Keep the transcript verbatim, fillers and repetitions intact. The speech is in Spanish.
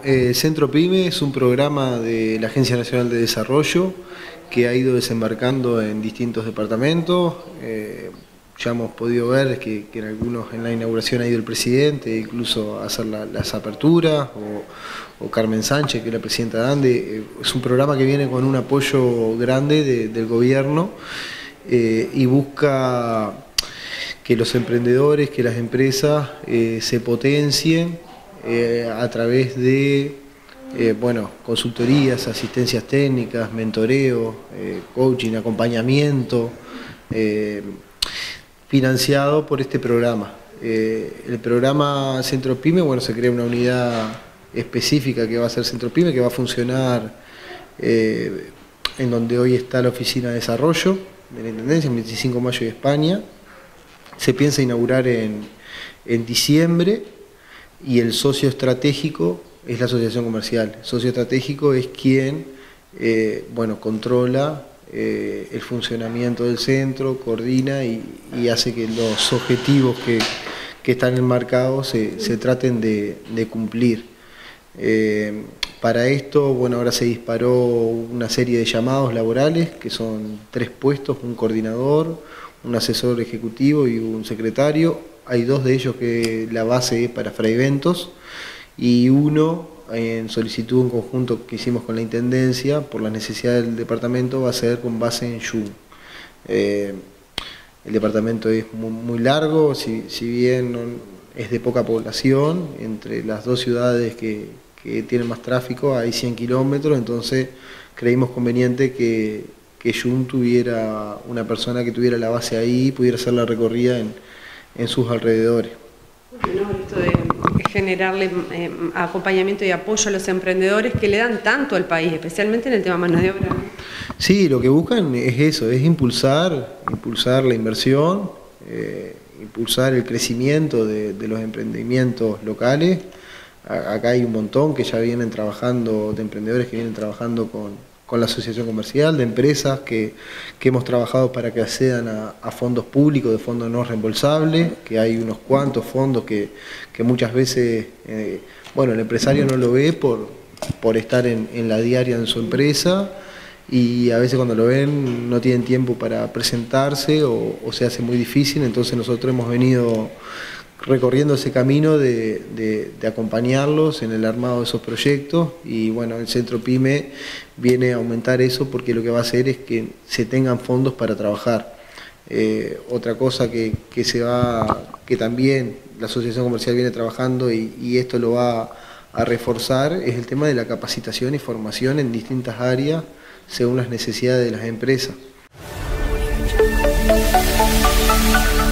eh, Centro Pyme es un programa de la Agencia Nacional de Desarrollo que ha ido desembarcando en distintos departamentos. Eh, ya hemos podido ver que, que en algunos en la inauguración ha ido el presidente, incluso a hacer la, las aperturas, o, o Carmen Sánchez, que es la presidenta de ANDE. Eh, es un programa que viene con un apoyo grande de, del gobierno eh, y busca que los emprendedores, que las empresas eh, se potencien eh, a través de eh, bueno, consultorías, asistencias técnicas, mentoreo, eh, coaching, acompañamiento, eh, financiado por este programa. Eh, el programa Centro Pyme, bueno, se crea una unidad específica que va a ser Centro Pyme, que va a funcionar eh, en donde hoy está la Oficina de Desarrollo de la Intendencia, en veinticinco de mayo y España. Se piensa inaugurar en, en diciembre y el socio estratégico es la asociación comercial. El socio estratégico es quien eh, bueno, controla eh, el funcionamiento del centro, coordina y, y hace que los objetivos que, que están enmarcados se, se traten de, de cumplir. Eh, para esto, bueno, ahora se disparó una serie de llamados laborales, que son tres puestos, un coordinador, un asesor ejecutivo y un secretario. Hay dos de ellos que la base es para Fraiventos y uno en solicitud en conjunto que hicimos con la Intendencia por la necesidad del departamento va a ser con base en Jun. Eh, el departamento es muy, muy largo, si, si bien no, es de poca población, entre las dos ciudades que, que tienen más tráfico hay cien kilómetros, entonces creímos conveniente que que Jun tuviera una persona que tuviera la base ahí y pudiera hacer la recorrida en, en sus alrededores. Bueno, esto de generarle eh, acompañamiento y apoyo a los emprendedores que le dan tanto al país, especialmente en el tema mano de obra. Sí, lo que buscan es eso, es impulsar, impulsar la inversión, eh, impulsar el crecimiento de, de los emprendimientos locales. Acá hay un montón que ya vienen trabajando, de emprendedores que vienen trabajando con con la asociación comercial, de empresas que, que hemos trabajado para que accedan a, a fondos públicos, de fondos no reembolsables, que hay unos cuantos fondos que, que muchas veces, eh, bueno, el empresario no lo ve por, por estar en, en la diaria en su empresa, y a veces cuando lo ven no tienen tiempo para presentarse o, o se hace muy difícil. Entonces nosotros hemos venido recorriendo ese camino de, de, de acompañarlos en el armado de esos proyectos, y bueno, el Centro Pyme viene a aumentar eso porque lo que va a hacer es que se tengan fondos para trabajar. Eh, otra cosa que, que se va, que también la asociación comercial viene trabajando y, y esto lo va a, a reforzar, es el tema de la capacitación y formación en distintas áreas según las necesidades de las empresas.